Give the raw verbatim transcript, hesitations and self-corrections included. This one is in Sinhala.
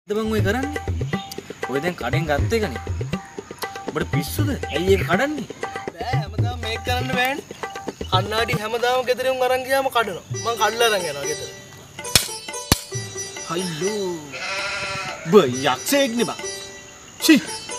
බං ඔය කරන්නේ? ඔය දැන් කඩෙන් ගත්ත එකනේ. ඔබට පිස්සුද? ඇයි ඒක කඩන්නේ? බෑ හැමදාම මේක කරන්න බෑනේ. කන්නාඩි හැමදාම ගෙදරින් අරන් ගියාම කඩනවා. මං කඩලා අරන් යනවා ගෙදර. හයිලෝ. බය යක්ෂයෙක්නේ බං. චි